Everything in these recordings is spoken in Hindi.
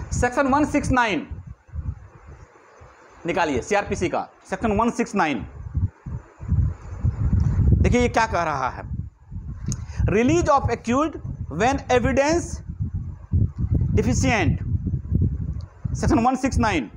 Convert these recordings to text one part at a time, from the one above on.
सेक्शन 169 निकालिए सीआरपीसी का, सेक्शन 169। देखिए ये क्या कह रहा है, release of accused when evidence deficient, section 169,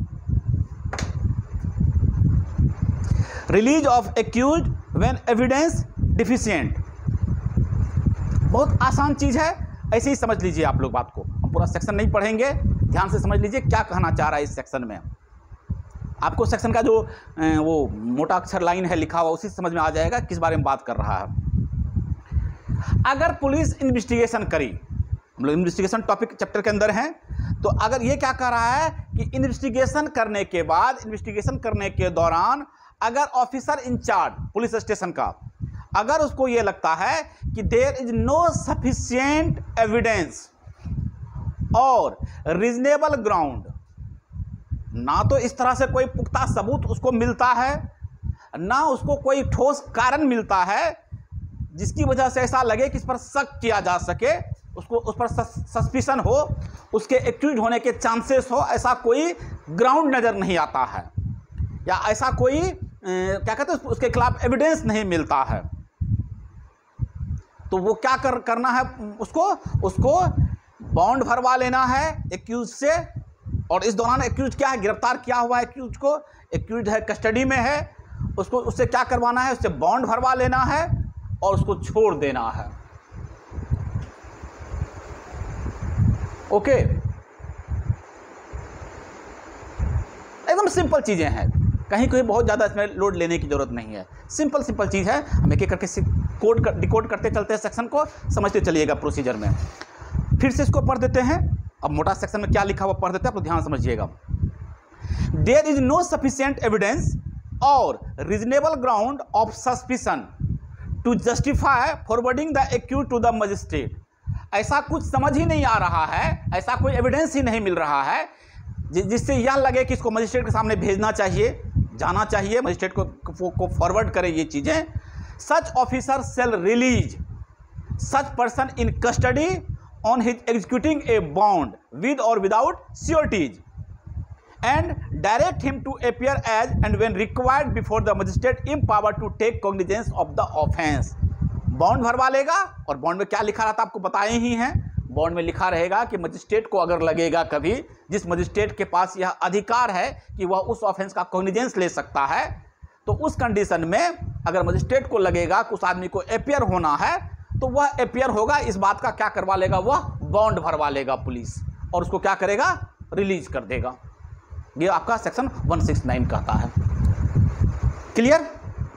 release of accused when evidence deficient. बहुत आसान चीज है, ऐसे ही समझ लीजिए आप लोग बात को, हम पूरा सेक्शन नहीं पढ़ेंगे, ध्यान से समझ लीजिए क्या कहना चाह रहा है इस सेक्शन में। आपको सेक्शन का जो वो मोटा अक्षर लाइन है लिखा हुआ उसी से समझ में आ जाएगा किस बारे में बात कर रहा है। अगर पुलिस इन्वेस्टिगेशन करी, हम लोग इन्वेस्टिगेशन टॉपिक चैप्टर के अंदर हैं, तो अगर ये क्या कह रहा है कि इन्वेस्टिगेशन करने के बाद, इन्वेस्टिगेशन करने के दौरान अगर ऑफिसर इंचार्ज पुलिस स्टेशन का, अगर उसको ये लगता है कि there is no sufficient evidence और रीजनेबल ग्राउंड, ना तो इस तरह से कोई पुख्ता सबूत उसको मिलता है, ना उसको कोई ठोस कारण मिलता है जिसकी वजह से ऐसा लगे कि इस पर शक किया जा सके, उसको उस पर सस्पिशन हो, उसके एक्यूज होने के चांसेस हो, ऐसा कोई ग्राउंड नज़र नहीं आता है, या ऐसा कोई क्या कहते हैं उसके खिलाफ एविडेंस नहीं मिलता है, तो वो क्या करना है, उसको बॉन्ड भरवा लेना है एक्यूज से। और इस दौरान एक्यूज क्या है, गिरफ्तार किया हुआ है एक्यूज को, एक्यूज है कस्टडी में है, उसको उससे क्या करवाना है, उससे बॉन्ड भरवा लेना है और उसको छोड़ देना है। ओके, एकदम सिंपल चीजें हैं, कहीं कोई बहुत ज़्यादा इसमें लोड लेने की जरूरत नहीं है, सिंपल चीज़ है। हम एक एक करके डिकोड करते चलते हैं सेक्शन को, समझते चलिएगा प्रोसीजर में। फिर से इसको पढ़ देते हैं, अब मोटा सेक्शन में क्या लिखा हुआ पढ़ देते हैं, आप ध्यान समझिएगा। There is no sufficient evidence और reasonable ground of suspicion to justify forwarding the accused to the magistrate. ऐसा कुछ समझ ही नहीं आ रहा है, ऐसा कोई एविडेंस ही नहीं मिल रहा है जिससे यह लगे कि इसको मजिस्ट्रेट के सामने भेजना चाहिए, जाना चाहिए, मजिस्ट्रेट को फॉरवर्ड करे ये चीज़ें। Such officer shall release such person in custody on his executing a bond with और without sureties and direct him to appear as and when required before the magistrate empowered to take cognizance of the offence. Bond भरवा लेगा, और बॉन्ड में क्या लिखा रहता है आपको बताए ही हैं, बॉन्ड में लिखा रहेगा कि मजिस्ट्रेट को अगर लगेगा कभी, जिस मजिस्ट्रेट के पास यह अधिकार है कि वह उस ऑफेंस का कॉग्निजेंस ले सकता है, तो उस कंडीशन में अगर मजिस्ट्रेट को लगेगा कि उस आदमी को अपियर होना है, तो वह अपियर होगा। इस बात का क्या करवा लेगा, वह बॉन्ड भरवा लेगा पुलिस, और उसको क्या करेगा, रिलीज कर देगा। ये आपका सेक्शन 169 कहता है। क्लियर?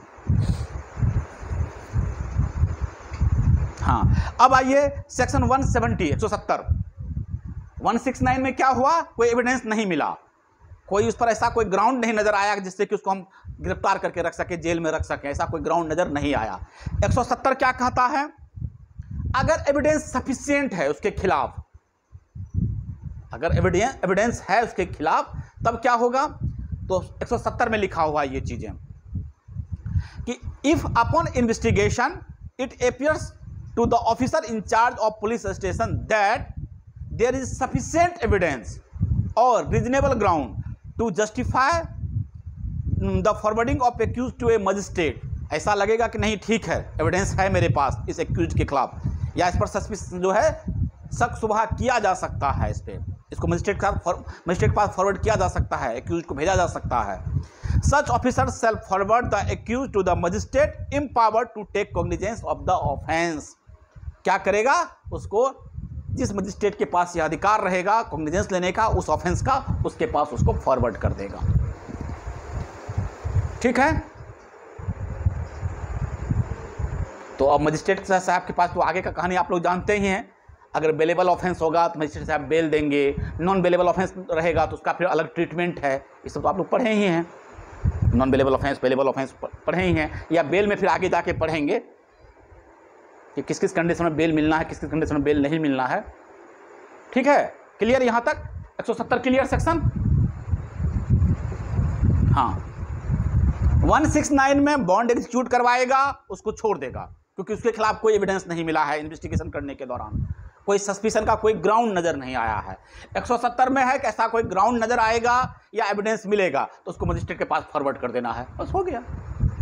हाँ, अब आइए सेक्शन 170 170। 169 में क्या हुआ, कोई एविडेंस नहीं मिला, कोई उस पर ऐसा कोई ग्राउंड नहीं नजर आया जिससे कि उसको हम गिरफ्तार करके रख सके, जेल में रख सके, ऐसा कोई ग्राउंड नजर नहीं आया। 170 क्या कहता है, अगर एविडेंस सफिशिएंट है उसके खिलाफ, अगर एविडेंस है उसके खिलाफ, तब क्या होगा, तो 170 में लिखा हुआ है ये चीजें कि if upon investigation it appears to the officer in charge of police station that there is sufficient evidence or reasonable ground to justify the forwarding of accused to a magistrate। ऐसा लगेगा कि नहीं ठीक है, एविडेंस है मेरे पास इस एक्यूज के खिलाफ, या इस पर सस्पिशन जो है शक शुबहा किया जा सकता है, इस पर इसको मजिस्ट्रेट के पास फॉरवर्ड किया जा सकता है, एक्यूज को भेजा जा सकता है। Such officer shall forward the accused to the magistrate empowered to take cognizance of the offence. क्या करेगा, उसको जिस मजिस्ट्रेट के पास यह अधिकार रहेगा कॉग्निजेंस लेने का उस ऑफेंस का, उसके पास उसको फॉरवर्ड कर देगा। ठीक है, तो अब मजिस्ट्रेट साहब के पास तो आगे का कहानी आप लोग जानते ही हैं। अगर बेलेबल ऑफेंस होगा तो मजिस्ट्रेट साहब बेल देंगे, नॉन बेलेबल ऑफेंस रहेगा तो उसका फिर अलग ट्रीटमेंट है। ये सब तो आप लोग पढ़े ही हैं, non bailable offence, bailable offence पढ़े ही हैं, या बेल में फिर आगे जाके पढ़ेंगे कि किस किस कंडीशन में बेल मिलना है, किस किस कंडीशन में बेल नहीं मिलना है। ठीक है, क्लियर यहाँ तक 170 क्लियर सेक्शन। हाँ, 169 में बॉन्ड एग्जीक्यूट करवाएगा, उसको छोड़ देगा क्योंकि उसके खिलाफ कोई एविडेंस नहीं मिला है इन्वेस्टिगेशन करने के दौरान, कोई सस्पिशन का कोई ग्राउंड नज़र नहीं आया है। 170 में है कि ऐसा कोई ग्राउंड नज़र आएगा या एविडेंस मिलेगा तो उसको मजिस्ट्रेट के पास फॉरवर्ड कर देना है, बस हो गया।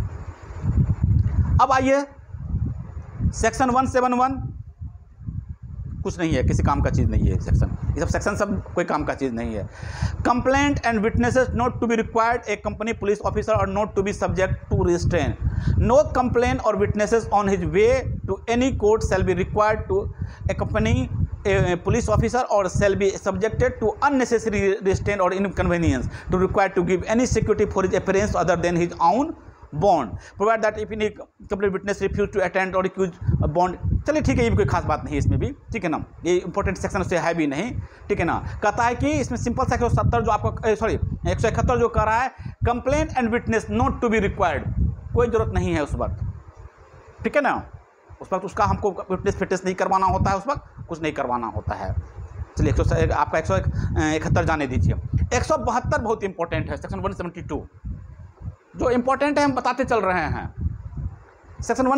अब आइए सेक्शन 171, कुछ नहीं है, किसी काम का चीज़ नहीं है सेक्शन, ये सब सेक्शन सब कोई काम का चीज़ नहीं है। Complaint and witnesses not to be required a company police officer और not to be subject to restraint. No complaint और witnesses on his way to any court shall be required to accompany a police officer or shall be subjected to unnecessary restraint or inconvenience to require to give any security for his appearance other than his own bond, provided that if any complete witness refuse to attend or accuse a bond। चलिए ठीक है, ये भी कोई खास बात नहीं है इसमें भी, ठीक है ना, ये इंपॉर्टेंट सेक्शन उससे है भी नहीं, ठीक है ना। कहता है कि इसमें सिंपल सा 170 जो आपको 171 जो कह रहा है, complaint and witness not to be required, कोई जरूरत नहीं है उस वक्त, ठीक है ना। उस वक्त उसका हमको विटनेस फिटनेस नहीं करवाना होता है, उस वक्त कुछ नहीं करवाना होता है। चलिए आपका 171 जाने दीजिए। 172 बहुत इंपॉर्टेंट है, सेक्शन 172 जो इंपॉर्टेंट है हम बताते चल रहे हैं। सेक्शन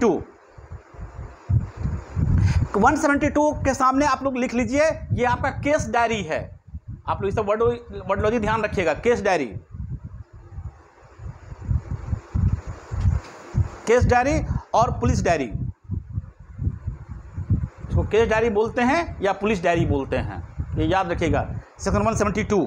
172 के सामने आप लोग लिख लीजिए, ये आपका केस डायरी है। आप लोग इस वर्डोलॉजी ध्यान रखिएगा, केस डायरी, केस डायरी और पुलिस डायरी, इसको केस डायरी बोलते हैं या पुलिस डायरी बोलते हैं, ये याद रखिएगा। सेक्शन 172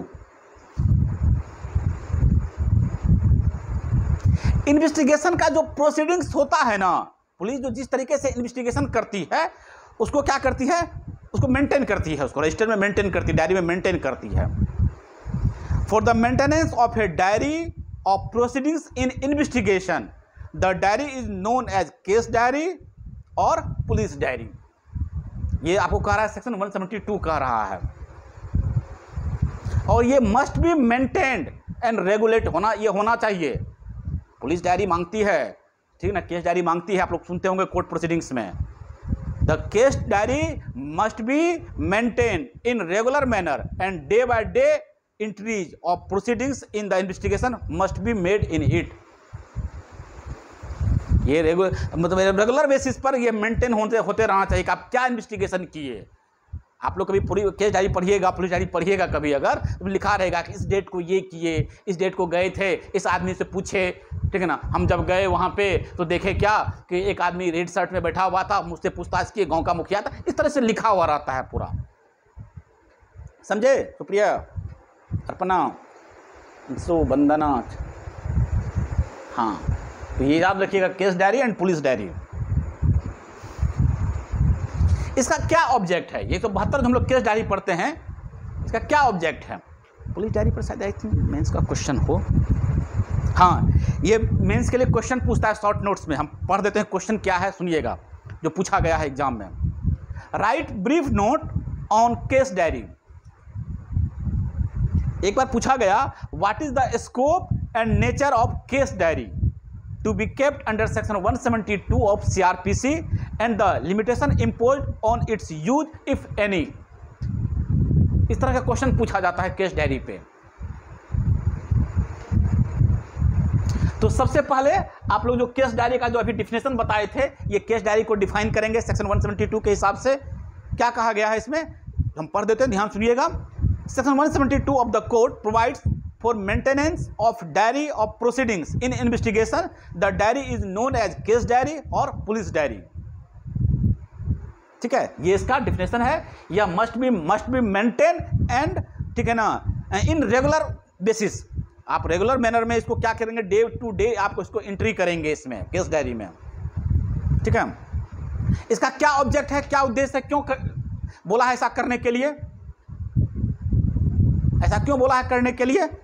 इन्वेस्टिगेशन का जो प्रोसीडिंग्स होता है ना, पुलिस जो जिस तरीके से इन्वेस्टिगेशन करती है उसको क्या करती है, उसको मेंटेन करती है, उसको रजिस्टर में मेंटेन करती है, डायरी में मेंटेन करती है। For the maintenance of a diary of proceedings in investigation the diary is known as case diary और पुलिस डायरी। ये आपको कह रहा है सेक्शन 172 कह रहा है, और ये must be maintained and regulate होना, ये होना चाहिए। पुलिस डायरी मांगती है, ठीक है ना, केस डायरी मांगती है, आप लोग सुनते होंगे कोर्ट प्रोसीडिंग्स में। The case diary must be maintain in regular manner and day by day entries of proceedings in the investigation must be made in it. ये रेगुलर बेसिस पर ये मेंटेन होते रहना चाहिए कि आप क्या इन्वेस्टिगेशन किए। आप लोग कभी पूरी केस डायरी पढ़िएगा, पुलिस डायरी पढ़िएगा कभी, अगर तो लिखा रहेगा कि इस डेट को ये किए, इस डेट को गए थे, इस आदमी से पूछे, ठीक है ना, हम जब गए वहाँ पे तो देखे क्या कि एक आदमी रेड शर्ट में बैठा हुआ था, मुझसे पूछताछ किए, गांव का मुखिया था, इस तरह से लिखा हुआ रहता है पूरा, समझे। सुप्रिया, अर्पणा, वंदना, हाँ, तो ये याद रखिएगा, case diary and police diary. इसका क्या ऑब्जेक्ट है, ये तो 72 हम लोग केस डायरी पढ़ते हैं, इसका क्या ऑब्जेक्ट है। पुलिस डायरी पर शायद आई थिंक मेंस का क्वेश्चन हो, हाँ, ये मेंस के लिए क्वेश्चन पूछता है शॉर्ट नोट्स में, हम पढ़ देते हैं क्वेश्चन क्या है, सुनिएगा जो पूछा गया है एग्जाम में। Write brief note on case diary. एक बार पूछा गया, what is the scope and nature of case diary to be kept under section 172 of CRPC and the limitation imposed on its use if any। इस तरह का क्वेश्चन पूछा जाता है केस डायरी पे। तो सबसे पहले आप लोग जो केस डायरी का जो अभी डिफिनेशन बताए थे, ये केस डायरी को डिफाइन करेंगे सेक्शन 172 के हिसाब से। क्या कहा गया है इसमें, हम पढ़ देते हैं, ध्यान सुनिएगा। Section 172 of the code provides for maintenance of diary of proceedings in investigation the diary is known as case diary और police diary। ठीक है, ये इसका डिफिनेशन है, या मस्ट बी मेंटेन एंड, ठीक है ना, इन रेगुलर बेसिस। आप रेगुलर मैनर में इसको क्या करेंगे, डे टू डे आपको इसको एंट्री करेंगे इसमें केस डायरी में, ठीक है। इसका क्या ऑब्जेक्ट है, क्या उद्देश्य है, क्यों बोला है ऐसा करने के लिए, ऐसा क्यों बोला है करने के लिए।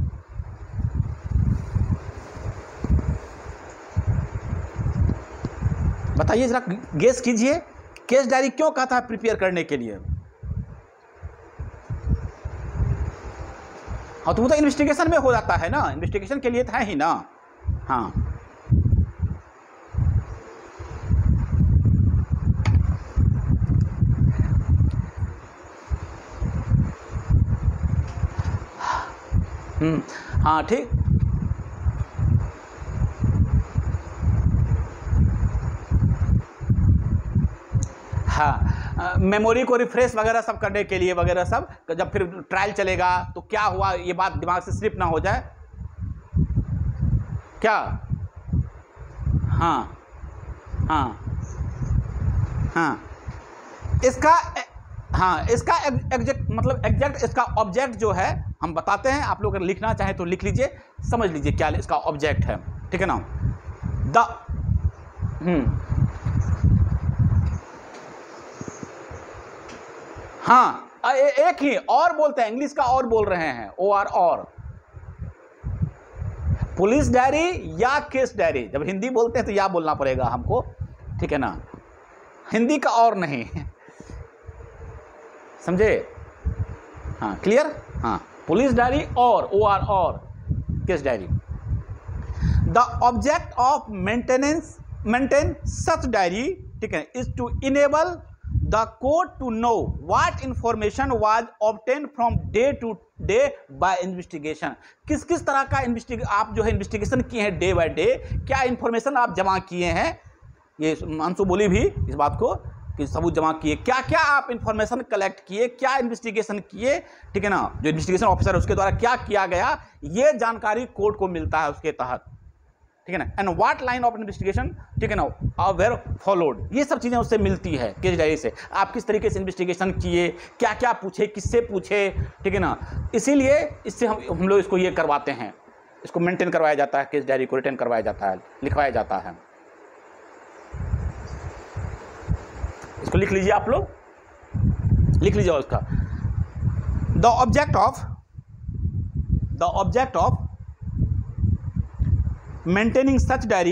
बताइए जरा, गेस कीजिए, केस डायरी क्यों कहता है प्रिपेयर करने के लिए। हाँ, तो वो तो इन्वेस्टिगेशन में हो जाता है ना, इन्वेस्टिगेशन के लिए था ही ना, हाँ। हाँ, ठीक, हाँ, मेमोरी को रिफ्रेश वगैरह सब करने के लिए वगैरह सब, जब फिर ट्रायल चलेगा तो क्या हुआ ये बात दिमाग से स्लिप ना हो जाए। क्या? हाँ हाँ हाँ, इसका एग्जैक्ट मतलब एग्जैक्ट इसका ऑब्जेक्ट जो है हम बताते हैं, आप लोग अगर लिखना चाहें तो लिख लीजिए, समझ लीजिए क्या इसका ऑब्जेक्ट है, ठीक है ना। हाँ, एक ही और बोलते हैं, इंग्लिश का और बोल रहे हैं, और पुलिस डायरी या केस डायरी, जब हिंदी बोलते हैं तो या बोलना पड़ेगा हमको, ठीक है ना, हिंदी का और नहीं, समझे? हाँ, क्लियर? हाँ, पुलिस डायरी और case diary. The object of maintain such diary, ठीक है, is to enable the court to know what information was obtain from day to day by investigation. किस किस तरह का आप जो है इन्वेस्टिगेशन किए हैं डे बाय डे, क्या इंफॉर्मेशन आप जमा किए हैं, ये अंशु बोली भी इस बात को कि सबूत जमा किए, क्या क्या आप इंफॉर्मेशन कलेक्ट किए, क्या इन्वेस्टिगेशन किए, ठीक है ना, जो इन्वेस्टिगेशन ऑफिसर है उसके द्वारा क्या किया गया, ये जानकारी कोर्ट को मिलता है उसके तहत, ठीक है ना। And what line of investigation, ठीक है ना, वेयर फॉलोड, ये सब चीज़ें उससे मिलती है केस डायरी से। आप किस तरीके से इन्वेस्टिगेशन किए, क्या क्या पूछे, किससे पूछे, ठीक है ना, इसीलिए इससे हम लोग इसको ये करवाते हैं, इसको मेंटेन करवाया जाता है, केस डायरी को रिटेन करवाया जाता है, लिखवाया जाता है। इसको लिख लीजिए, आप लोग लिख लीजिए उसका। The object of maintaining such diary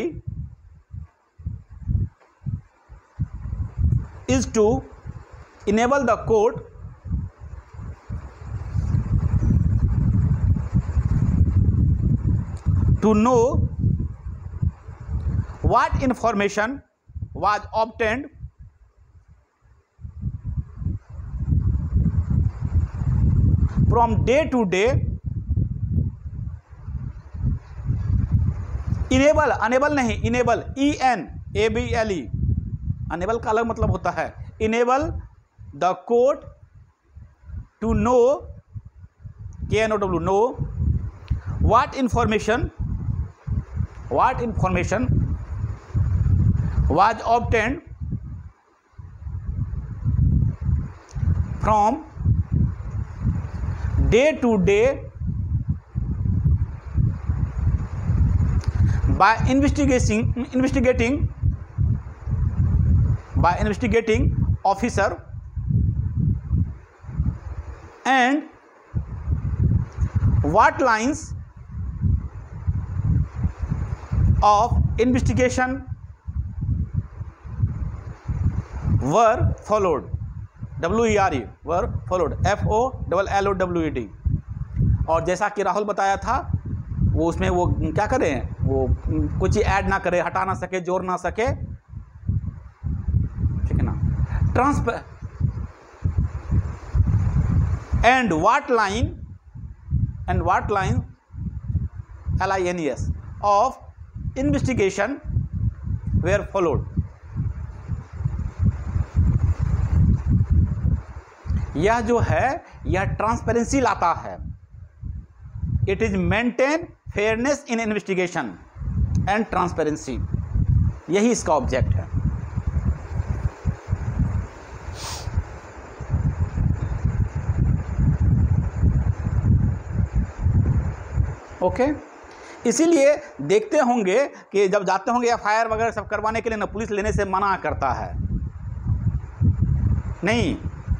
is to enable the court to know what information was obtained from day to day, enable, unable नहीं, इनेबल, ENABLE, अनेबल का अलग मतलब होता है, enable the court to know, KNOW, know what information was obtained from day to day by investigating officer, and what lines of investigation were followed, WERE, were followed, FOLLOWED। और जैसा कि राहुल बताया था, वो उसमें वो क्या करें, वो कुछ ऐड ना करे, हटा ना सके, जोड़ ना सके, ठीक है ना। And what line LINES of investigation were followed. यह जो है यह ट्रांसपेरेंसी लाता है। It is maintain fairness in investigation and transparency, यही इसका ऑब्जेक्ट है। ओके, इसीलिए देखते होंगे कि जब जाते होंगे FIR वगैरह सब करवाने के लिए ना, पुलिस लेने से मना करता है, नहीं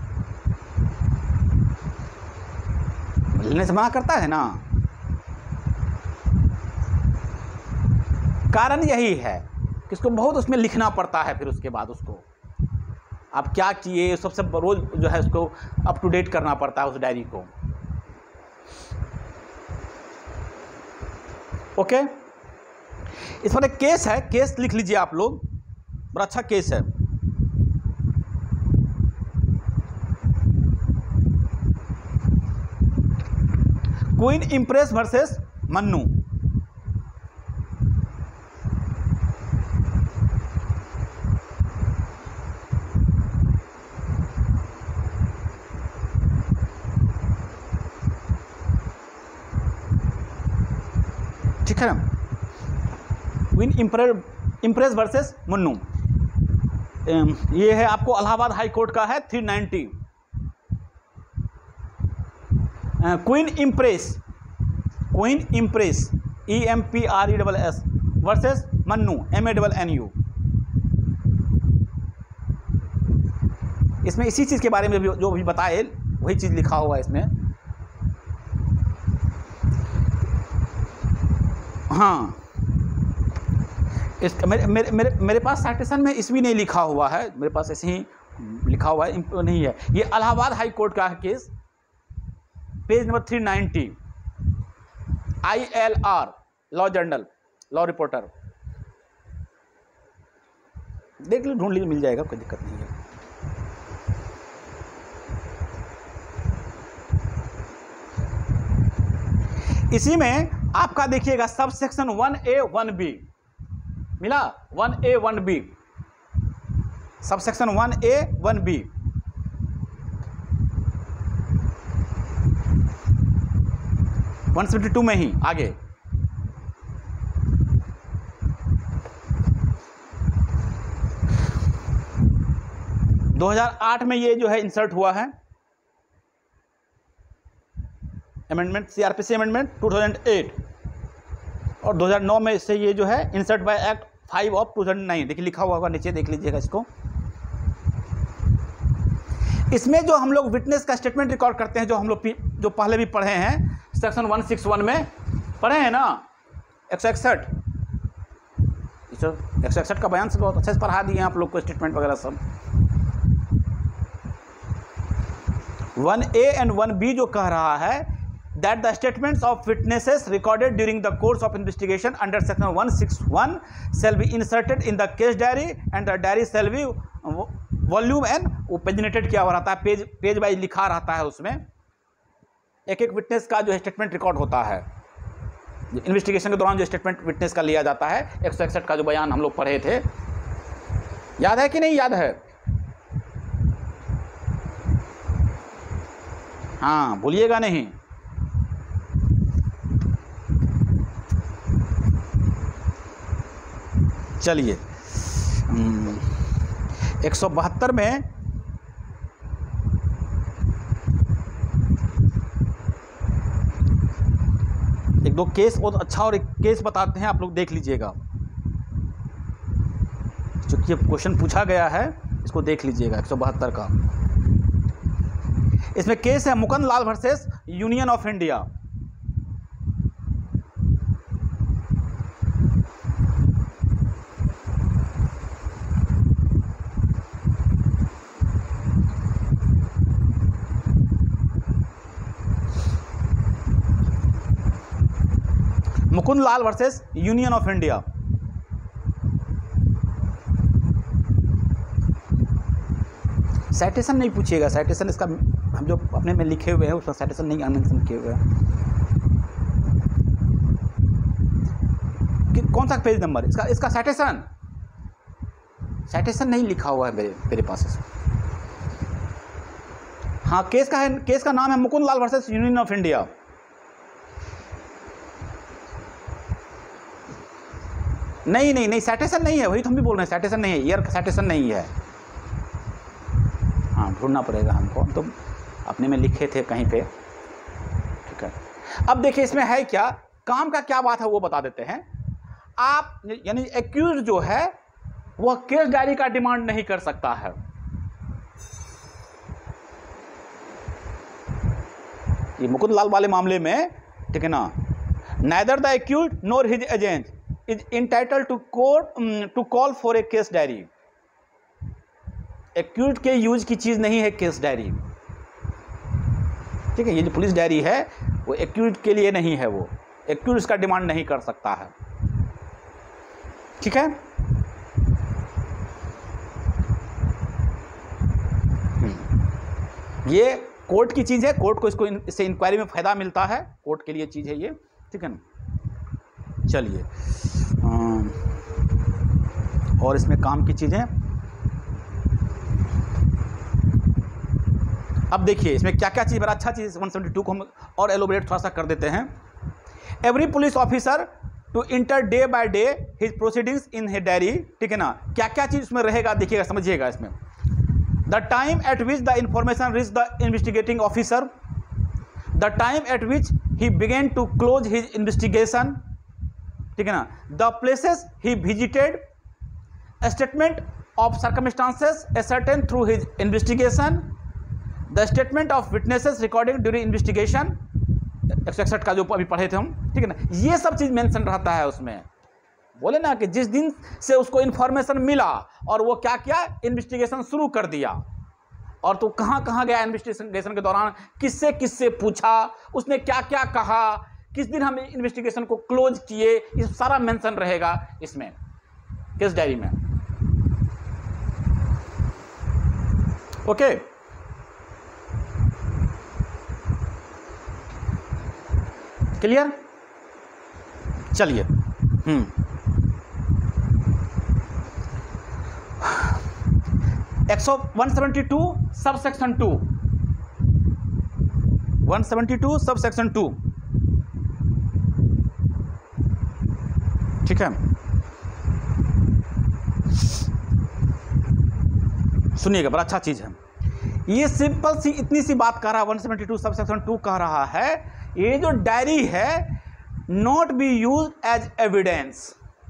लेने से मना करता है ना। कारण यही है कि उसको बहुत उसमें लिखना पड़ता है, फिर उसके बाद उसको आप क्या किए सबसे रोज जो है उसको अप टू डेट करना पड़ता है उस डायरी को। ओके, इस पर एक केस है, केस लिख लीजिए आप लोग, बड़ा अच्छा केस है। Queen empress versus Mannu. ठीक है ना। क्वीन इम्प्रेस वर्सेस मुन्नू, ये है आपको इलाहाबाद हाई कोर्ट का है 390। Queen empress EMPRESS versus Mannu MANNU। इसमें इसी चीज़ के बारे में जो भी बताए वही चीज़ लिखा हुआ है इसमें। हाँ, मेरे पास साइटेशन में इसमें नहीं लिखा हुआ है, मेरे पास ऐसे ही लिखा हुआ है, नहीं है। ये इलाहाबाद हाई कोर्ट का है case, page number 390, ILR law journal, law reporter, देख लो, ढूंढ लीजिए, मिल जाएगा, कोई दिक्कत नहीं है। इसी में आपका देखिएगा सब सेक्शन 1A 1B मिला, 1A 1B, sub section 1A 1B। One 172 में ही आगे दो 2008 में ये जो है इंसर्ट हुआ है अमेंडमेंट, CRPC अमेंडमेंट 2008, और 2009 में इससे ये जो है इंसर्ट बाय एक्ट 5 ऑफ 2009, देखिए लिखा हुआ होगा नीचे, देख लीजिएगा इसको। इसमें जो हम लोग विटनेस का स्टेटमेंट रिकॉर्ड करते हैं, जो हम लोग जो पहले भी पढ़े हैं, सेक्शन 161 में पढ़े हैं ना, 161 का बयान से बहुत अच्छे से पढ़ा दिए आप लोग को, स्टेटमेंट वगैरह सब। 1A and 1B जो कह रहा है that the statements of witnesses recorded during the course of investigation under section 161 shall be inserted in the case diary and the diary shall be volume and वो पेजनेटेड किया हुआ रहता है, पेज वाइज लिखा रहता है, उसमें एक एक विटनेस का जो स्टेटमेंट रिकॉर्ड होता है। इन्वेस्टिगेशन के दौरान जो स्टेटमेंट विटनेस का लिया जाता है, 161 का जो बयान हम लोग पढ़े थे, याद है कि नहीं याद है? हाँ, भूलिएगा नहीं। चलिए 172 में एक दो केस बहुत अच्छा और एक केस बताते हैं, आप लोग देख लीजिएगा, चूंकि अब क्वेश्चन पूछा गया है, इसको देख लीजिएगा। 172 का इसमें केस है Mukund Lal versus union of India. Mukund Lal versus union of India. Citation नहीं पूछिएगा, साइटेशन इसका हम जो अपने में लिखे हुए हैं उसका साइटेशन नहीं मेंशन किए हुए हैं। कौन सा पेज नंबर इसका साइटेशन नहीं लिखा हुआ है मेरे पास इसमें। हाँ, केस का नाम है Mukund Lal versus union of India. नहीं साइटेशन नहीं है, वही तो हम भी बोल रहे हैं, साइटेशन नहीं है, ईयर का साइटेशन नहीं है। हाँ, ढूंढना पड़ेगा हमको, हम तो अपने में लिखे थे कहीं पे, ठीक है। अब देखिए इसमें है क्या, काम का क्या बात है वो बता देते हैं। आप यानी एक्यूज जो है वह केस डायरी का डिमांड नहीं कर सकता है। ये मुकुंद लाल वाले मामले में, ठीक है ना, neither the accused nor his agent is entitled to call for a case diary। Accused के यूज की चीज नहीं है केस डायरी, ठीक है। ये जो पुलिस डायरी है वो एक्यूज के लिए नहीं है, वो एक्यूज इसका डिमांड नहीं कर सकता है, ठीक है। ये कोर्ट की चीज है, कोर्ट को इससे इंक्वायरी में फायदा मिलता है, कोर्ट के लिए चीज है ये, ठीक है ना। चलिए और इसमें काम की चीज़ें, अब देखिए इसमें क्या क्या चीज़, बड़ा अच्छा चीज़ 172 को हम और एलोबरेट थोड़ा सा कर देते हैं। Every police officer to enter day by day his proceedings in his diary, ठीक है ना, क्या क्या चीज उसमें रहेगा देखिएगा, समझिएगा इसमें। The time at which the information reach the investigating officer, the time at which he began to close his investigation, ठीक है ना, the places he visited, statement of circumstances ascertain through his investigation, the statement of witnesses recording during investigation, 161 का जो अभी पढ़े थे हम, ठीक है ना, ये सब चीज मेंशन रहता है उसमें। बोले ना कि जिस दिन से उसको इन्फॉर्मेशन मिला और वो क्या किया, इन्वेस्टिगेशन शुरू कर दिया, और तो कहाँ कहाँ गया इन्वेस्टिगेशन के दौरान, किससे किससे पूछा, उसने क्या क्या कहा, किस दिन हम इन्वेस्टिगेशन को क्लोज किए, ये सारा मेंशन रहेगा इसमें केस डायरी में। Okay, clear? चलिए 172 सब सेक्शन 2, 172 सब सेक्शन 2, ठीक है, सुनिएगा, बड़ा अच्छा चीज है ये। सिंपल सी इतनी सी बात कह रहा है 172 सब सेक्शन 2 कह रहा है, ये जो डायरी है not be use as evidence.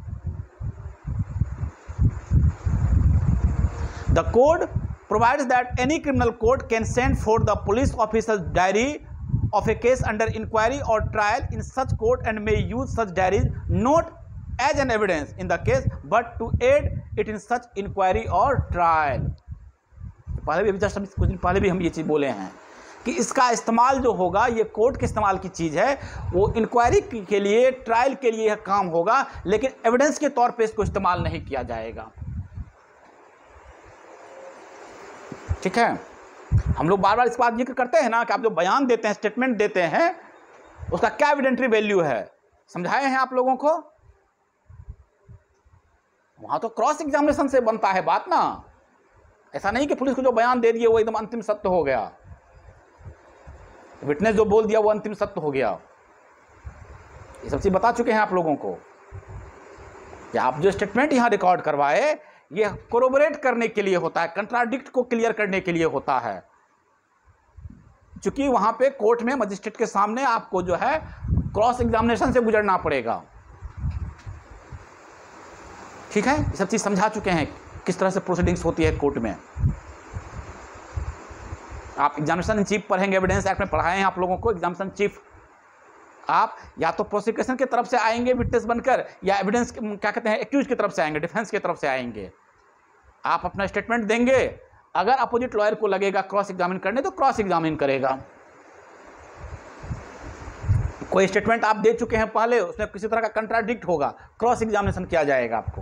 The code provides that any criminal court can send for the police officer's diary of a case under inquiry or trial in such court and may use such diaries not as an evidence in the case but to aid it in such inquiry or trial। पहले भी जस्ट कुछ दिन पहले भी हम ये चीज़ बोले हैं कि इसका इस्तेमाल जो होगा ये कोर्ट के इस्तेमाल की चीज़ है, वो इंक्वायरी के लिए, ट्रायल के लिए यह काम होगा, लेकिन एविडेंस के तौर पे इसको इस्तेमाल नहीं किया जाएगा। ठीक है, हम लोग बार बार इस बात जिक्र करते हैं ना कि आप जो बयान देते हैं, स्टेटमेंट देते हैं, उसका क्या एविडेंटरी वैल्यू है, समझाए हैं आप लोगों को। वहां तो क्रॉस एग्जामिनेशन से बनता है बात ना, ऐसा नहीं कि पुलिस को जो बयान दे दिए वो एकदम अंतिम सत्य हो गया, विटनेस जो बोल दिया वो अंतिम सत्य हो गया। ये सब चीज बता चुके हैं आप लोगों को कि आप जो स्टेटमेंट यहां रिकॉर्ड करवाए ये कोरोबोरेट करने के लिए होता है, कंट्राडिक्ट को क्लियर करने के लिए होता है, क्योंकि वहां पे कोर्ट में मजिस्ट्रेट के सामने आपको जो है क्रॉस एग्जामिनेशन से गुजरना पड़ेगा। ठीक है, ये सब चीज समझा चुके हैं किस तरह से प्रोसीडिंग्स होती है कोर्ट में। आप एग्जामिनेशन इन चीफ पढ़ेंगे, एविडेंस एक्ट में पढ़ाए हैं आप लोगों को। एग्जामिनेशन चीफ आप या तो प्रोसिक्यूशन की तरफ से आएंगे विटनेस बनकर, या एविडेंस क्या कहते हैं एक्यूज की तरफ से आएंगे, डिफेंस की तरफ से आएंगे। आप अपना स्टेटमेंट देंगे, अगर अपोजिट लॉयर को लगेगा क्रॉस एग्जामिन करने तो क्रॉस एग्जामिन करेगा। कोई स्टेटमेंट आप दे चुके हैं पहले, उसमें किसी तरह का कंट्राडिक्ट होगा, क्रॉस एग्जामिनेशन किया जाएगा आपको।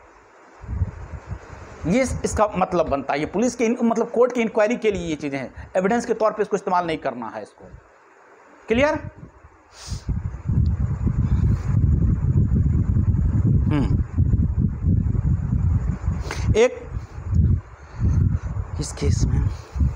ये इसका मतलब बनता है, ये पुलिस के मतलब कोर्ट की इंक्वायरी के लिए ये चीजें हैं, एविडेंस के तौर पे इसको इस्तेमाल नहीं करना है इसको। क्लियर? एक इस केस में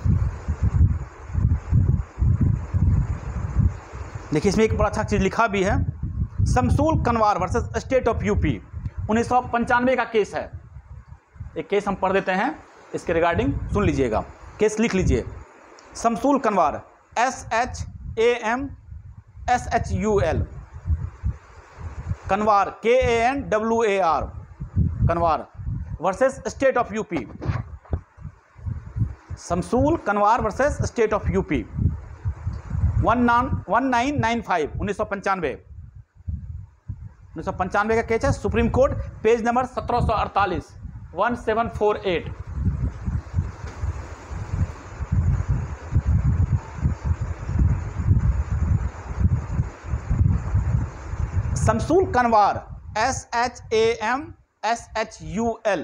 देखिए, इसमें एक बड़ा अच्छा चीज लिखा भी है, Shamsul Kanwar versus state of UP, 1995 का केस है। एक केस हम पढ़ देते हैं इसके रिगार्डिंग, सुन लीजिएगा, केस लिख लीजिए। Shamsul Kanwar, SHAMSHUL, Kanwar KANWAR, Kanwar versus state of UP. Shamsul Kanwar versus state of UP, 1995, 1995 का केस है। Supreme court, page number 1748, 1748। Shamsul Kanwar, SHAMSHUL,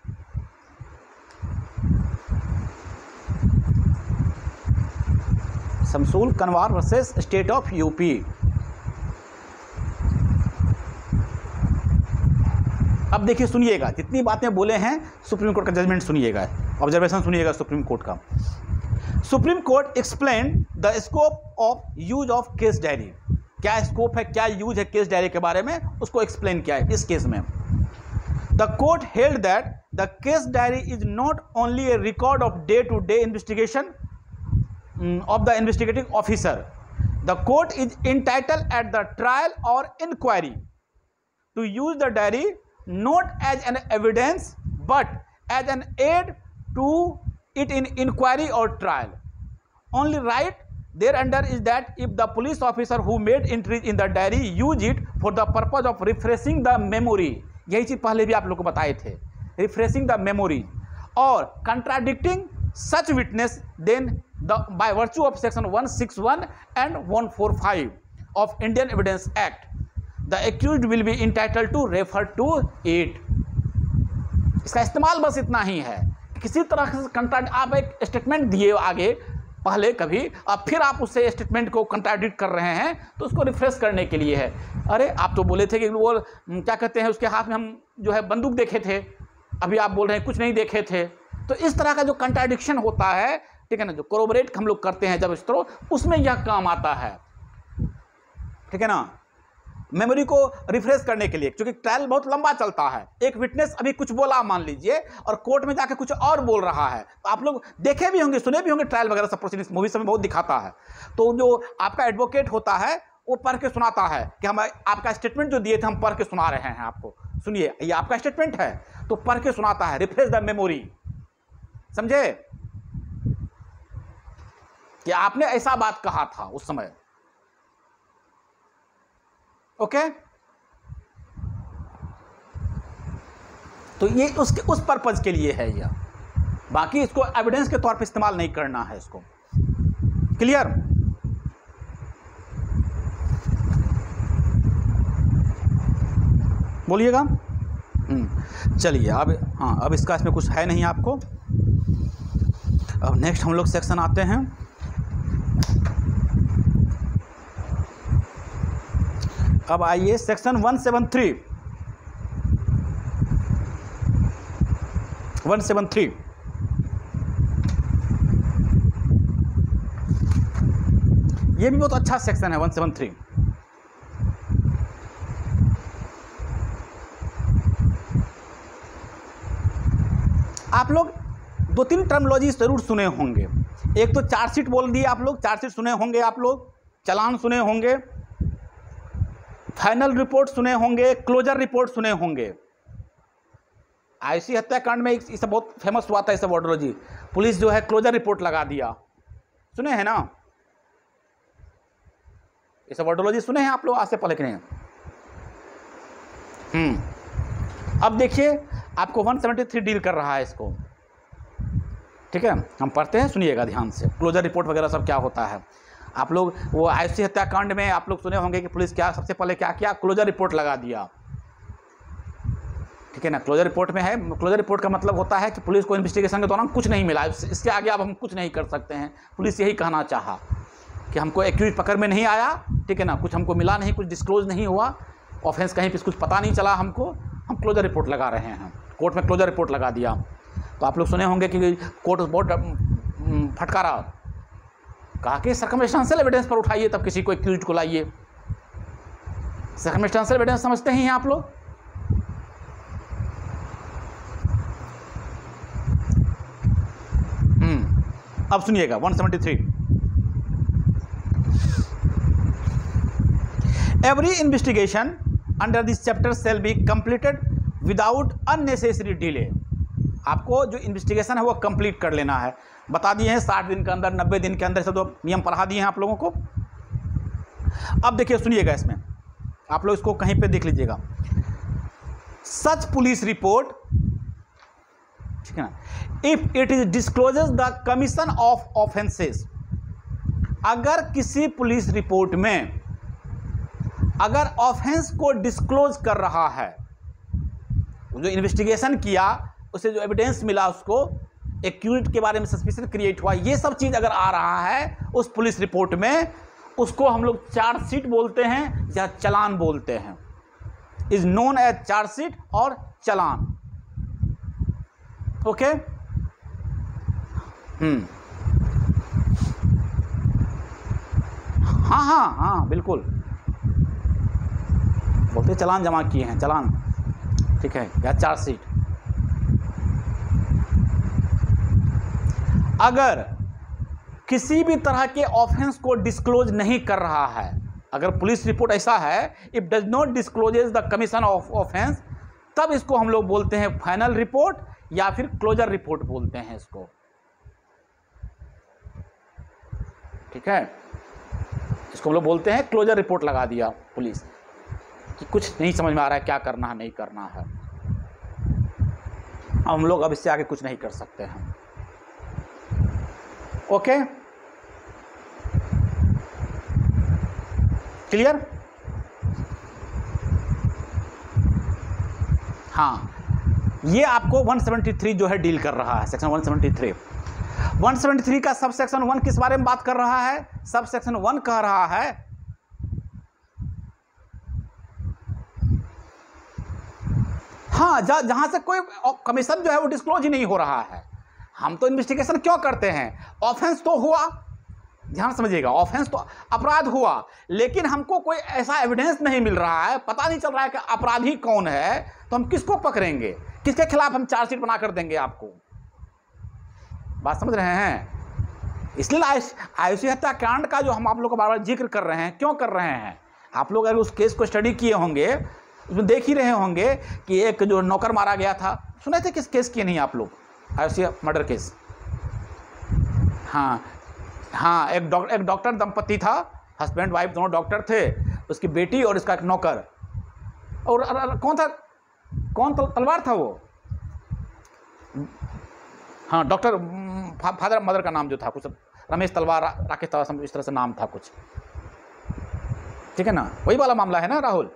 Shamsul Kanwar versus state of UP. अब देखिए, सुनिएगा, जितनी बातें बोले हैं सुप्रीम कोर्ट का जजमेंट सुनिएगा, ऑब्जर्वेशन सुनिएगा सुप्रीम कोर्ट का। Supreme court explain the scope of use of case diary. क्या स्कोप है, क्या यूज है केस डायरी के बारे में, उसको एक्सप्लेन किया है इस केस में। The court held that the case diary is not only a record of day to day investigation of the investigating officer. The court is entitled at the trial or inquiry to use the diary not as an evidence but as an aid to it in inquiry or trial. Only right thereunder is that if the police officer who made entries in the diary use it for the purpose of refreshing the memory, यही चीज पहले भी आप लोग को बताए थे, refreshing the memory or contradicting such witness, then by virtue of section 161 and 145 of Indian Evidence Act, the accused will be entitled to refer to it. इसका इस्तेमाल बस इतना ही है, किसी तरह से आप एक स्टेटमेंट दिए आगे पहले कभी, अब फिर आप उससे स्टेटमेंट को कंट्राडिक्ट कर रहे हैं, तो उसको रिफ्रेश करने के लिए है। अरे आप तो बोले थे कि वो क्या कहते हैं, उसके हाथ में हम जो है बंदूक देखे थे, अभी आप बोल रहे हैं कुछ नहीं देखे थे। तो इस तरह का जो कंट्राडिक्शन होता है, ठीक है ना, जो कोरोबोरेट हम लोग करते हैं जब इस तरह, उसमें यह काम आता है, ठीक है ना, मेमोरी को रिफ्रेश करने के लिए। क्योंकि ट्रायल बहुत लंबा चलता है, एक विटनेस अभी कुछ बोला मान लीजिए और कोर्ट में जाके कुछ और बोल रहा है, तो आप लोग देखे भी होंगे, सुने भी होंगे ट्रायल वगैरह सब प्रोसीडिंग्स, मूवी सब में बहुत दिखाता है। तो जो आपका एडवोकेट होता है वो पढ़ के सुनाता है कि हम आपका स्टेटमेंट जो दिए थे हम पढ़ के सुना रहे हैं आपको, सुनिए ये आपका स्टेटमेंट है, तो पढ़ के सुनाता है, रिफ्रेश द मेमोरी, समझे कि आपने ऐसा बात कहा था उस समय। ओके, तो ये उस पर्पज के लिए है यह, बाकी इसको एविडेंस के तौर पे इस्तेमाल नहीं करना है इसको। क्लियर? बोलिएगा। चलिए अब, हाँ अब इसका इसमें कुछ है नहीं आपको। अब नेक्स्ट हम लोग सेक्शन आते हैं, अब आइए सेक्शन 173। 173 ये भी बहुत अच्छा सेक्शन है 173। आप लोग दो तीन टर्मिनोलॉजी जरूर सुने होंगे। एक तो चार्जशीट बोल दिए आप लोग, चार्जशीट सुने होंगे आप लोग, चालान सुने होंगे, फाइनल रिपोर्ट सुने होंगे, क्लोजर रिपोर्ट सुने होंगे। आईसी हत्याकांड में इस बहुत फेमस हुआ था, इस वर्डोलॉजी, पुलिस जो है क्लोजर रिपोर्ट लगा दिया, सुने हैं ना, इस वर्डोलॉजी सुने हैं आप लोग आज से पहले कि नहीं? अब देखिए आपको 173 डील कर रहा है इसको, ठीक है, हम पढ़ते हैं, सुनिएगा ध्यान से, क्लोजर रिपोर्ट वगैरह सब क्या होता है। आप लोग वो आईसी हत्याकांड में आप लोग सुने होंगे कि पुलिस क्या सबसे पहले क्या किया, क्लोजर रिपोर्ट लगा दिया, ठीक है ना। क्लोजर रिपोर्ट में है, क्लोजर रिपोर्ट का मतलब होता है कि पुलिस को इन्वेस्टिगेशन के दौरान कुछ नहीं मिला, इसके आगे अब हम कुछ नहीं कर सकते हैं। पुलिस यही कहना चाहा कि हमको एक्यूज पकड़ में नहीं आया, ठीक है ना, कुछ हमको मिला नहीं, कुछ डिस्क्लोज नहीं हुआ, ऑफेंस कहीं पे कुछ पता नहीं चला हमको, हम क्लोजर रिपोर्ट लगा रहे हैं, कोर्ट में क्लोजर रिपोर्ट लगा दिया। तो आप लोग सुने होंगे कि कोर्ट बहुत फटकारा, कहा कि सर्कमस्टेंशियल एविडेंस पर उठाइए, तब किसी को एक्यूज को लाइए। सर्कमस्टेंशियल एविडेंस समझते ही हैं आप लोग? अब सुनिएगा 173। Every investigation under this chapter shall be completed without unnecessary delay. आपको जो इन्वेस्टिगेशन है वो कंप्लीट कर लेना है, बता दिए हैं 60 दिन के अंदर, 90 दिन के अंदर, सब तो नियम पढ़ा दिए हैं आप लोगों को। अब देखिए सुनिएगा, इसमें आप लोग इसको कहीं पे देख लीजिएगा, सच पुलिस रिपोर्ट, ठीक है ना, if it is discloses the commission of offences. अगर किसी पुलिस रिपोर्ट में अगर ऑफेंस को डिस्क्लोज कर रहा है, जो इन्वेस्टिगेशन किया उसे जो एविडेंस मिला, उसको एक्यूज्ड के बारे में सस्पिशन क्रिएट हुआ, ये सब चीज़ अगर आ रहा है उस पुलिस रिपोर्ट में, उसको हम लोग चार्जशीट बोलते हैं या चालान बोलते हैं, इज नोन एज चार्जशीट और चालान। ओके, हाँ हाँ हाँ बिल्कुल, बोलते चालान जमा किए हैं, चालान, ठीक है, या चार्जशीट। अगर किसी भी तरह के ऑफेंस को डिस्क्लोज नहीं कर रहा है, अगर पुलिस रिपोर्ट ऐसा है, if does not discloses the commission of offence, तब इसको हम लोग बोलते हैं फाइनल रिपोर्ट या फिर क्लोजर रिपोर्ट बोलते हैं इसको, ठीक है। इसको हम लोग बोलते हैं क्लोजर रिपोर्ट लगा दिया पुलिस कि कुछ नहीं समझ में आ रहा है, क्या करना है नहीं करना है, हम लोग अब इससे आगे कुछ नहीं कर सकते हैं। Okay, clear? हाँ, ये आपको 173 जो है डील कर रहा है, सेक्शन 173 का सब सेक्शन 1 किस बारे में बात कर रहा है? सब सेक्शन 1 कह रहा है हाँ, जहां से कोई कमीशन जो है वो डिस्क्लोज ही नहीं हो रहा है। हम तो इन्वेस्टिगेशन क्यों करते हैं? ऑफेंस तो हुआ, ध्यान समझिएगा, ऑफेंस तो अपराध हुआ, लेकिन हमको कोई ऐसा एविडेंस नहीं मिल रहा है, पता नहीं चल रहा है कि अपराधी कौन है, तो हम किसको पकड़ेंगे, किसके खिलाफ हम चार्जशीट बना कर देंगे आपको? बात समझ रहे हैं? इसलिए आयुषी हत्याकांड का जो हम आप लोग को बार बार जिक्र कर रहे हैं, क्यों कर रहे हैं? आप लोग अगर उस केस को स्टडी किए होंगे, उसमें देख ही रहे होंगे कि एक जो नौकर मारा गया था, सुने थे किस केस किए नहीं आप लोग? Ayushi murder case. हाँ हाँ, एक डॉक्टर दंपति था, हस्बैंड वाइफ दोनों डॉक्टर थे, उसकी बेटी और इसका एक नौकर, और कौन था, कौन तलवार था वो? हाँ, डॉक्टर फादर मदर का नाम जो था कुछ रमेश तलवार, राकेश तलवार, इस तरह से नाम था कुछ, ठीक है ना? वही वाला मामला है ना राहुल?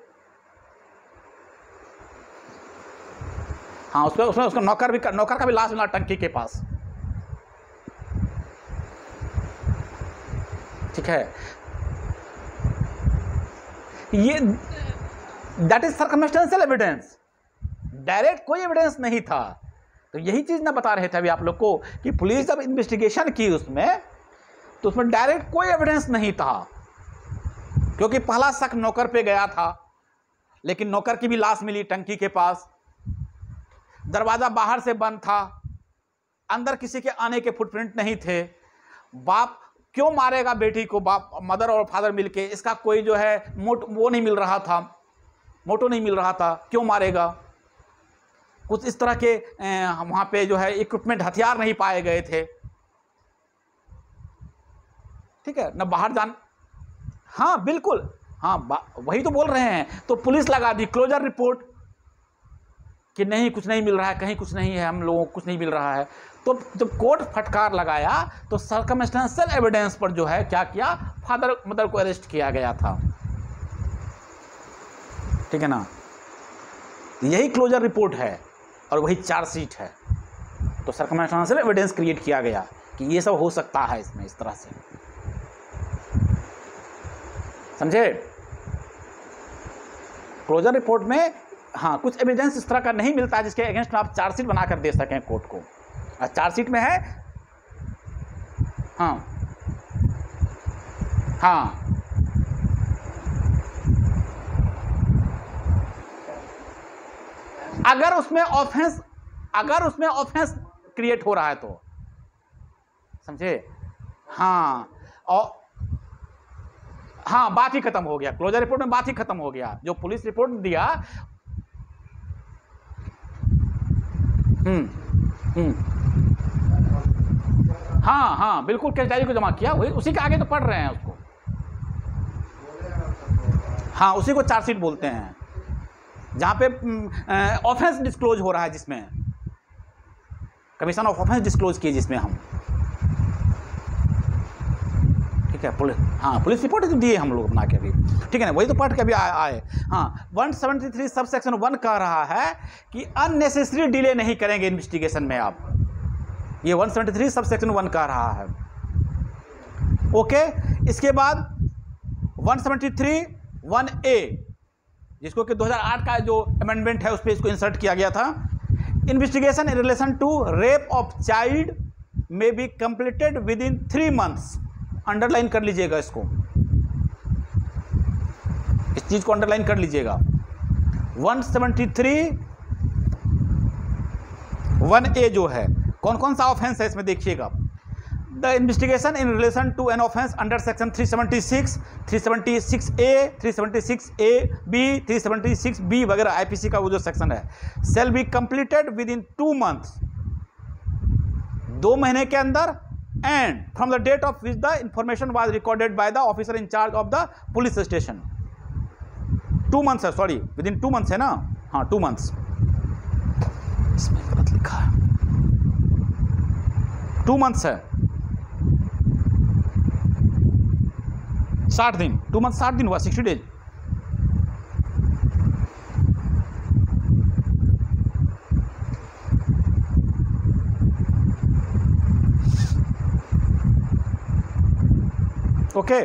हाँ, उसमें उसका नौकर का भी लाश मिला टंकी के पास, ठीक है। ये that is circumstantial evidence, direct कोई एविडेंस नहीं था। तो यही चीज ना बता रहे थे अभी आप लोग को कि पुलिस जब इन्वेस्टिगेशन की उसमें, तो उसमें डायरेक्ट कोई एविडेंस नहीं था, क्योंकि पहला शक नौकर पे गया था, लेकिन नौकर की भी लाश मिली टंकी के पास, दरवाजा बाहर से बंद था, अंदर किसी के आने के फुटप्रिंट नहीं थे। बाप क्यों मारेगा बेटी को, बाप मदर और फादर मिलके, इसका कोई जो है वो नहीं मिल रहा था, मोटो नहीं मिल रहा था, क्यों मारेगा? कुछ इस तरह के वहाँ पे जो है इक्विपमेंट, हथियार नहीं पाए गए थे, ठीक है ना? बाहर जान, हाँ बिल्कुल, हाँ वही तो बोल रहे हैं। तो पुलिस लगा दी क्लोजर रिपोर्ट कि नहीं, कुछ नहीं मिल रहा है, कहीं कुछ नहीं है, हम लोगों को कुछ नहीं मिल रहा है। तो जब कोर्ट फटकार लगाया तो सर्कमस्टेंशियल एविडेंस पर जो है क्या किया, फादर मदर को अरेस्ट किया गया था, ठीक है ना? यही क्लोजर रिपोर्ट है और वही चार्जशीट है। तो सर्कमस्टेंशियल एविडेंस क्रिएट किया गया कि ये सब हो सकता है इसमें, इस तरह से, समझे? क्लोजर रिपोर्ट में हाँ कुछ एविडेंस इस तरह का नहीं मिलता है जिसके अगेंस्ट में आप चार्जशीट बनाकर दे सकें कोर्ट को। चार्जशीट में है हाँ हाँ अगर उसमें ऑफेंस क्रिएट हो रहा है तो, समझे? हाँ, और हाँ, बात ही खत्म हो गया, क्लोजर रिपोर्ट में बात ही खत्म हो गया। जो पुलिस रिपोर्ट दिया, हाँ हाँ बिल्कुल, केस डायरी को जमा किया, वही उसी के आगे तो पढ़ रहे हैं उसको, हाँ उसी को चार्जशीट बोलते हैं, जहाँ पे ऑफेंस डिस्क्लोज हो रहा है, जिसमें कमीशन ऑफ ऑफेंस डिस्क्लोज किए, जिसमें हम, ठीक है, पुलिस रिपोर्ट दिए हम लोग बना के अभी, ठीक है ना? वही तो पढ़ के अभी आए। हाँ, 173 सब सेक्शन 1 कह रहा है कि अननेसेसरी डिले नहीं करेंगे इन्वेस्टिगेशन में आप, ये 173 सब सेक्शन 1 कह रहा है। ओके, इसके बाद 173 1A, जिसको कि 2008 का जो अमेंडमेंट है उस पर इसको इंसर्ट किया गया था। Investigation in relation to rape of child may be completed within 3 months। Underline कर लीजिएगा इसको, इस चीज को अंडरलाइन कर लीजिएगा। 173 1A जो है, कौन कौन सा ऑफेंस है इसमें देखिएगा। The investigation in relation to an offence under section 376, 376A, 376A-B, 376B वगैरह आईपीसी का वो जो सेक्शन है, shall be completed within 2 months, 2 महीने के अंदर, and from the date of which the information was recorded by the officer in charge of the police station. 2 months है, सॉरी विद इन 2 months है ना, हाँ 2 months, इसमें गलत लिखा है, 2 months है, 60 दिन, 2 months 60 दिन हुआ, 60 days। ओके,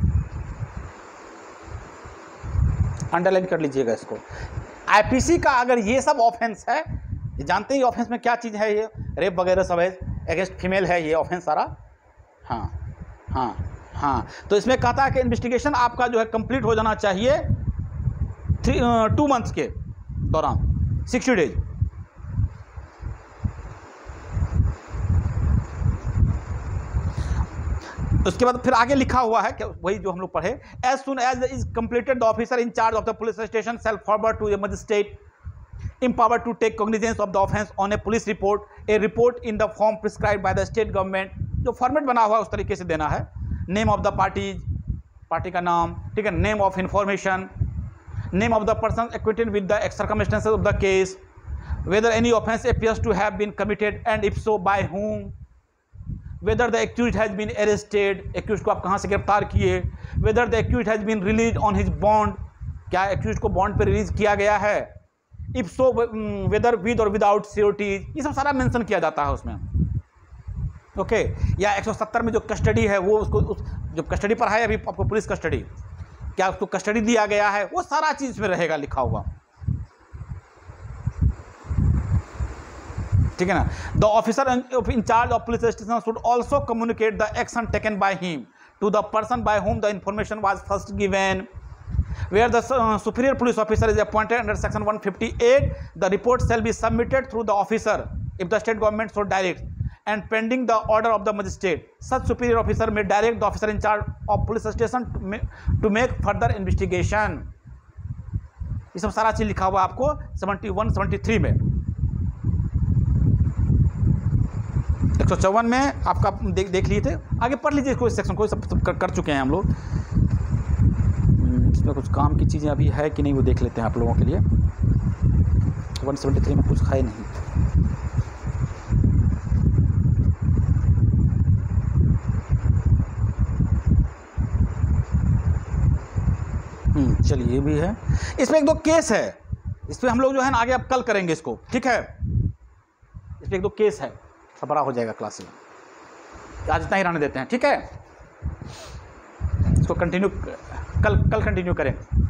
अंडरलाइन कर लीजिएगा इसको। आईपीसी का अगर ये सब ऑफेंस है, ये जानते ही ऑफेंस में क्या चीज़ है, ये रेप वगैरह सब है, अगेंस्ट फीमेल है ये ऑफेंस सारा। हाँ हाँ हाँ, तो इसमें कहता है कि इन्वेस्टिगेशन आपका जो है कंप्लीट हो जाना चाहिए 2 months के दौरान, 60 days। उसके बाद फिर आगे लिखा हुआ है कि वही जो हम लोग पढ़े, as soon as is completed the officer in charge of the police station shall forward to a magistrate empowered to take cognizance of the offense on a police report, a report in the form prescribed by the state government। जो फॉर्मेट बना हुआ है उस तरीके से देना है। नेम ऑफ द पार्टी का नाम, ठीक है, name of information, name of the person acquainted with the circumstances of the case, whether any offense appears to have been committed and if so by whom, whether the accused has been arrested, accused को आप कहाँ से गिरफ्तार किए, whether the accused has been released on his bond, क्या accused को बॉन्ड पे रिलीज किया गया है, if so whether with or without securities, ये सब सारा मेंशन किया जाता है उसमें। ओके, या 170 में जो कस्टडी है वो उसको जो कस्टडी पर है अभी आपको पुलिस कस्टडी, क्या उसको कस्टडी दिया गया है, वो सारा चीज़ इसमें रहेगा लिखा हुआ, ठीक है ना। The officer in charge of police station should also communicate the action taken by him to the person by whom the information was first given, where the superior police officer is appointed under section 158, the report shall be submitted through the officer if the state government so directs, and pending the order of the magistrate, such superior officer may direct the officer in charge of police station to make further investigation। ये सब सारा चीज़ लिखा हुआ आपको 71 73 में। 154 में आपका देख लिए थे, आगे पढ़ लीजिए इसको, इस सेक्शन को सब कर चुके हैं हम लोग। इसमें कुछ काम की चीज़ें अभी है कि नहीं वो देख लेते हैं आप लोगों के लिए। 173 में कुछ है नहीं। चलिए ये भी है, इसमें 1-2 केस है, इसमें हम लोग जो है ना आगे अब कल करेंगे इसको, ठीक है। इसमें 1-2 केस है, सब बड़ा हो जाएगा क्लास में, आज इतना ही रहने देते हैं, ठीक है। इसको कंटिन्यू कल कंटिन्यू करें।